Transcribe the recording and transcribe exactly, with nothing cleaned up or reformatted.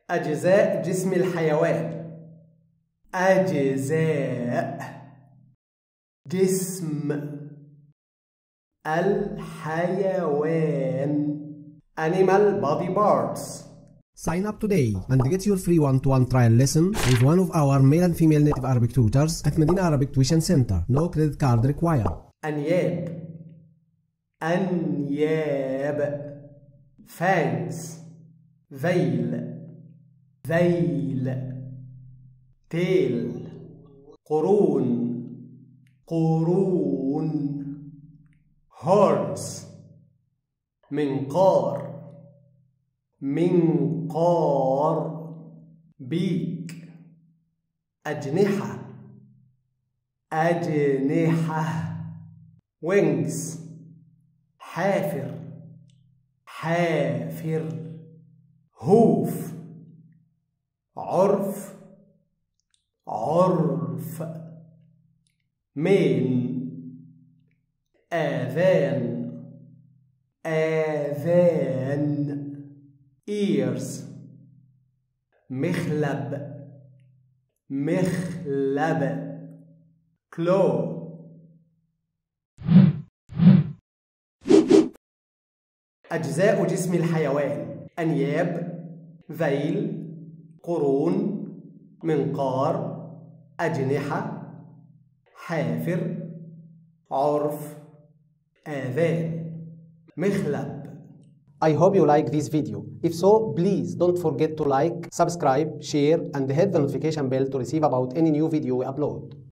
أجزاء جسم الحيوان. أجزاء جسم الحيوان. Animal body parts. Sign up today and get your free one-to-one trial lesson with one of our male and female native Arabic tutors at Madinah Arabic Tuition Center. No credit card required. أنياب. أنياب. fangs. ذيل. ذيل. tail. قرون. قرون. horns. منقار. منقار. beak. أجنحة. أجنحة. wings. حافر. حافر. هوف. عرف. عرف. مين. آذان. آذان. ears. مخلب. مخلب. claw. أجزاء جسم الحيوان. أنياب. ذيل. قرون. منقار. أجنحة. حافر. عرف. آذان. مخلب. I hope you like this video. If so, please don't forget to like, subscribe, share, and hit the notification bell to receive about any new video we upload.